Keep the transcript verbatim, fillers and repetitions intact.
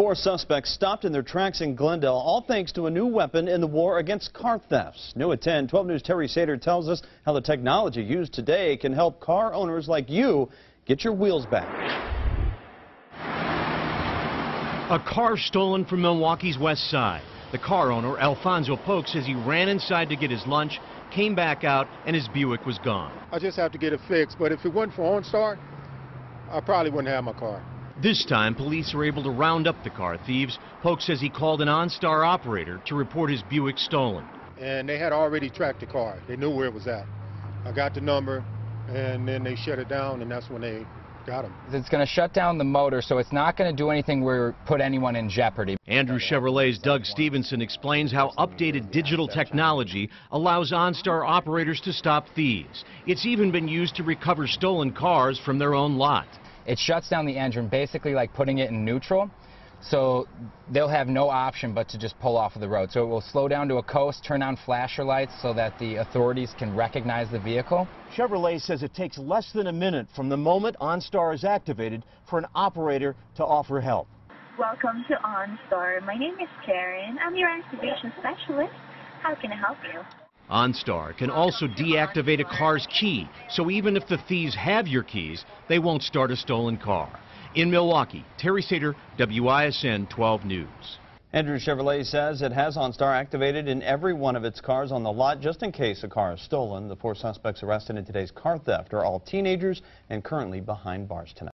Four suspects stopped in their tracks in Glendale, all thanks to a new weapon in the war against car thefts. New at ten, twelve News' Terry Sater tells us how the technology used today can help car owners like you get your wheels back. A car stolen from Milwaukee's west side. The car owner, Alfonso Polk, says he ran inside to get his lunch, came back out, and his Buick was gone. I just have to get it fixed, but if it wasn't for OnStar, I probably wouldn't have my car. This time, police were able to round up the car thieves. Polk says he called an OnStar operator to report his Buick stolen. And they had already tracked the car. They knew where it was at. I got the number, and then they shut it down, and that's when they got him. It's going to shut down the motor, so it's not going to do anything where put anyone in jeopardy. Andrew Chevrolet's Doug Stevenson explains how updated digital technology allows OnStar operators to stop thieves. It's even been used to recover stolen cars from their own lot. It shuts down the engine, basically like putting it in neutral, so they'll have no option but to just pull off of the road. So it will slow down to a coast, turn on flasher lights so that the authorities can recognize the vehicle. Chevrolet says it takes less than a minute from the moment OnStar is activated for an operator to offer help. Welcome to OnStar. My name is Karen. I'm your activation specialist. How can I help you? OnStar can also deactivate a car's key, so even if the thieves have your keys, they won't start a stolen car. In Milwaukee, Terry Sater, W I S N twelve News. Andrew Chevrolet says it has OnStar activated in every one of its cars on the lot just in case a car is stolen. The four suspects arrested in today's car theft are all teenagers and currently behind bars tonight.